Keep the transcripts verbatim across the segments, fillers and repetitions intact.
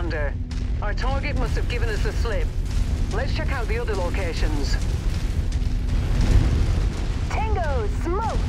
Commander. Our target must have given us the slip. Let's check out the other locations. Tango smoked!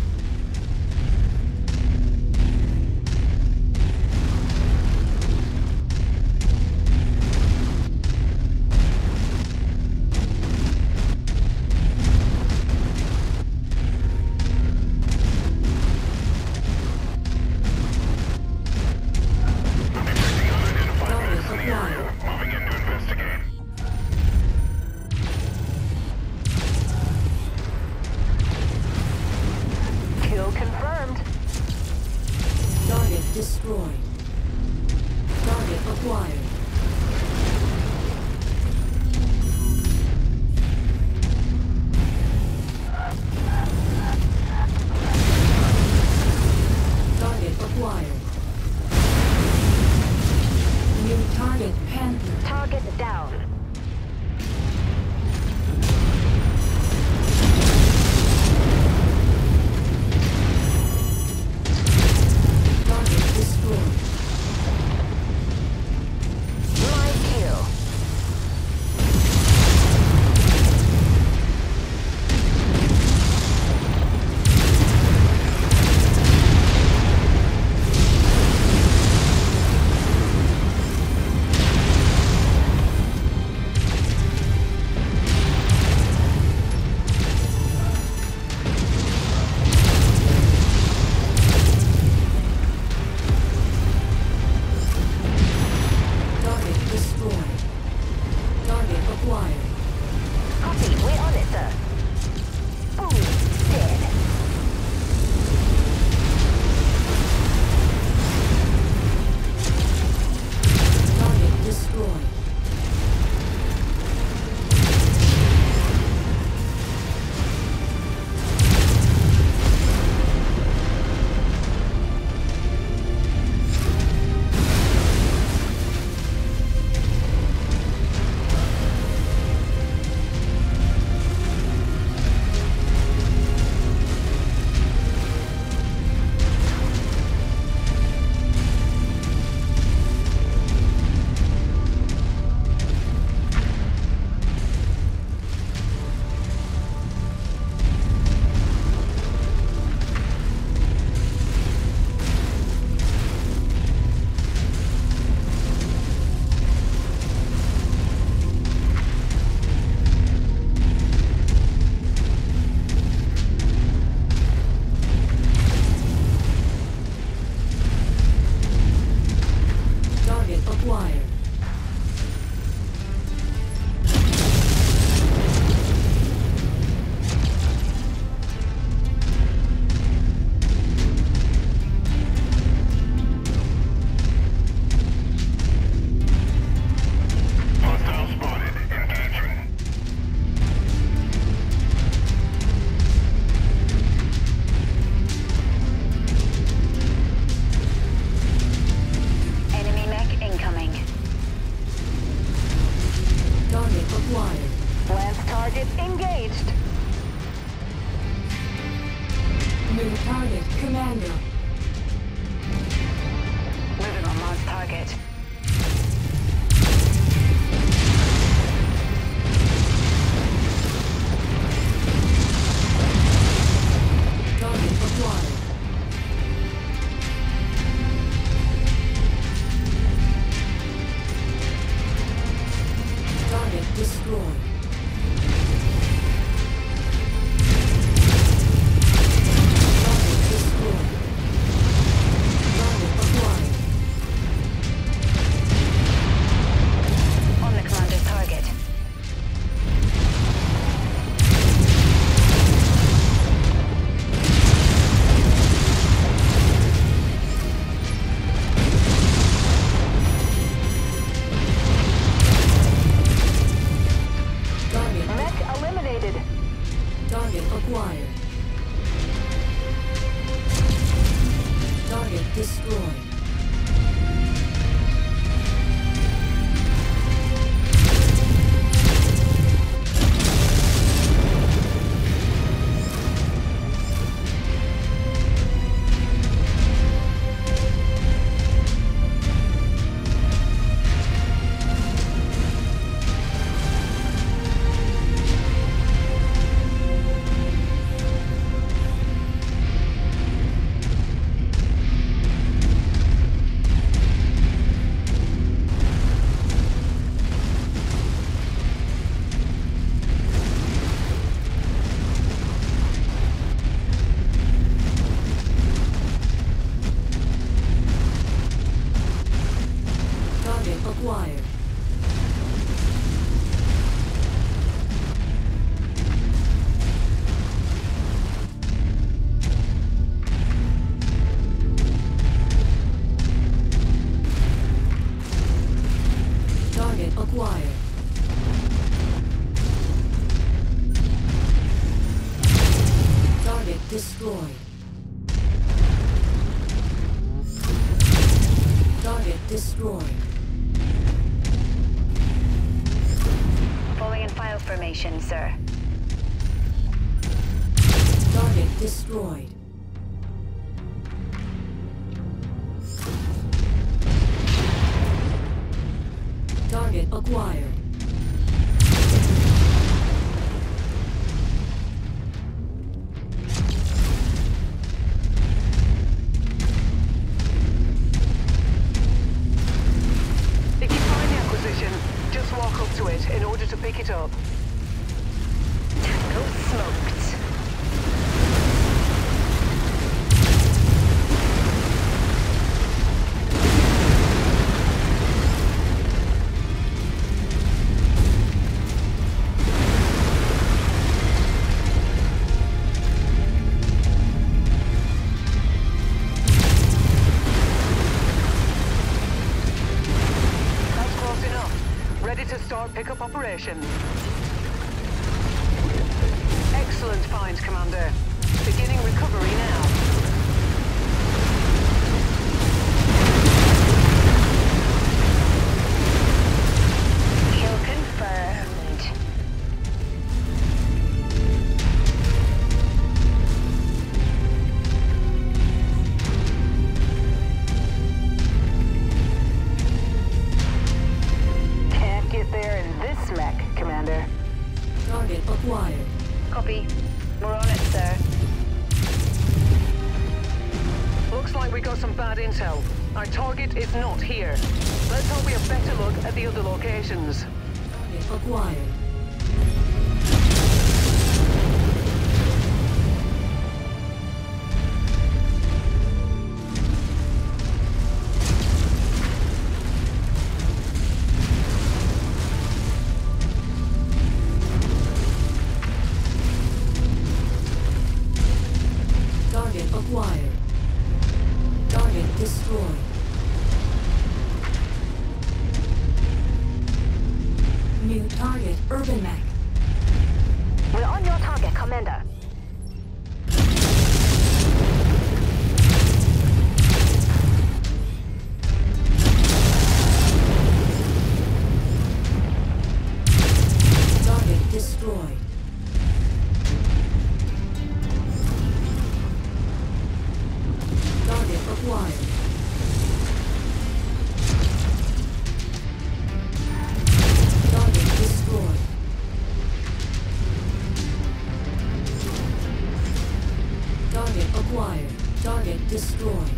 Destroyed. Target acquired. Target acquired. New target Panther. Target down. New target, Commander. Moving on Mars target. Target acquired. Target destroyed. Target acquired. Target destroyed. acquired. Target destroyed. Target destroyed. Falling in file formation, sir. Target destroyed. Target acquired. If you find the acquisition, just walk up to it in order to pick it up. Tango smoked. That's close enough. Ready to start pickup operation. Excellent find, Commander. Beginning recovery now. Kill confirmed. Can't get there in this mech, Commander. Target acquired. Copy. We're on it, sir. Looks like we got some bad intel. Our target is not here. Let's hope we have better look at the other locations. Target acquired. Target acquired. Target destroyed. New target, Urban Mech. We're on your target, Commander. Target destroyed. Target acquired. Target destroyed. Target acquired. Target destroyed.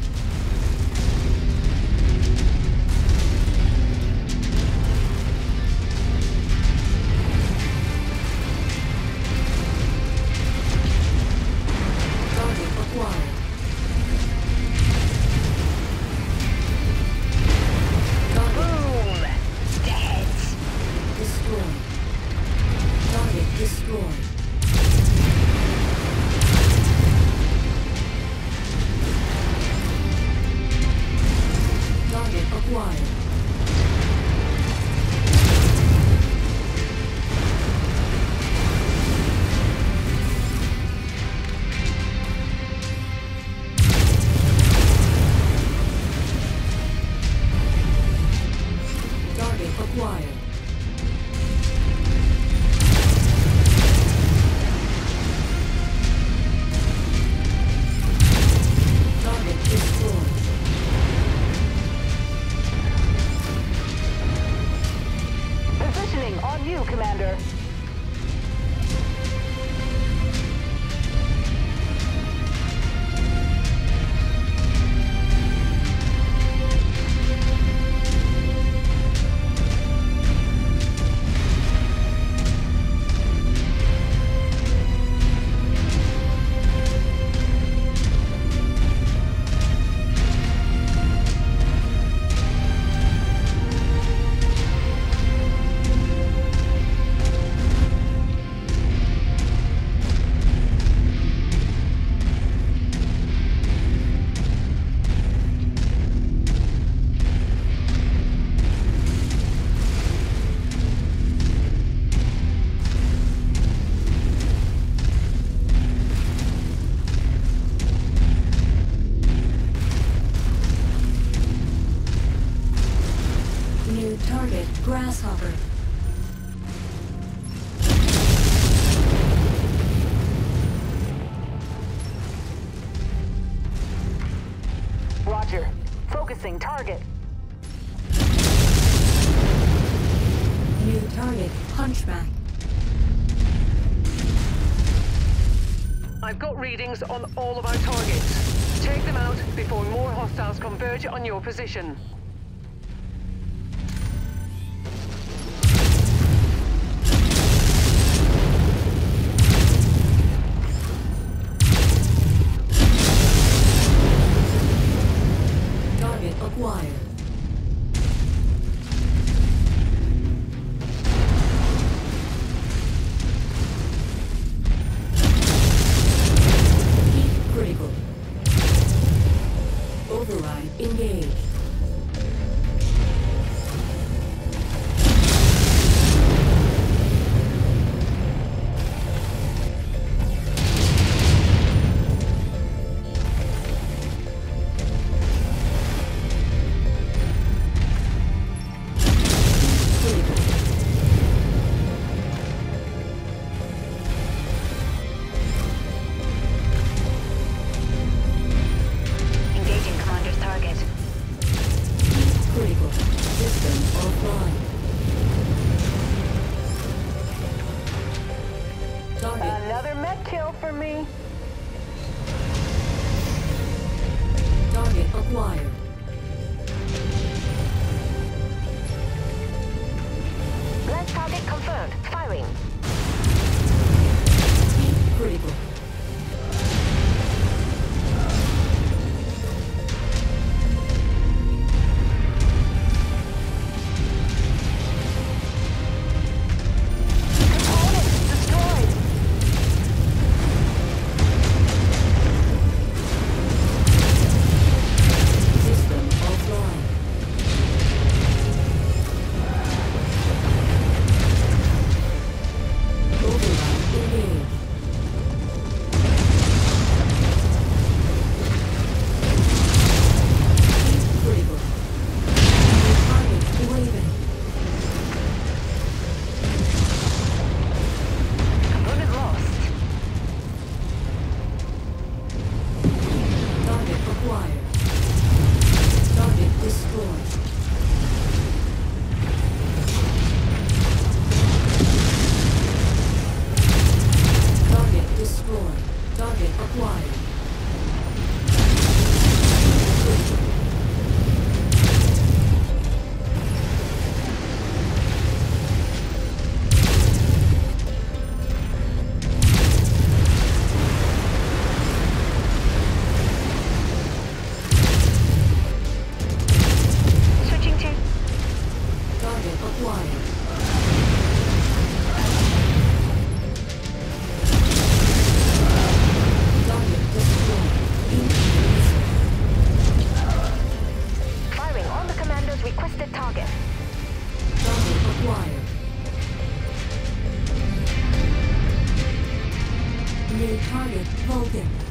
Target acquired. Target Boom! Dead. destroyed. Target destroyed. Target acquired. Target acquired. Target destroyed. Positioning on you, Commander. Hunchback. I've got readings on all of our targets. Take them out before more hostiles converge on your position. Target acquired. Critical. Override engaged. Engaging commander's target. Critical. System offline. Target. Another mech kill for me. Target acquired. Lance target confirmed. Firing. Critical. Component destroyed. System offline. Override engaged. Critical. Target waving. Component lost. Target acquired. Target destroyed. Target destroyed. Target acquired. Switching to Target acquired. Target destroyed. Increase. firing on the commander's requested target. Target acquired. New target Vulcan.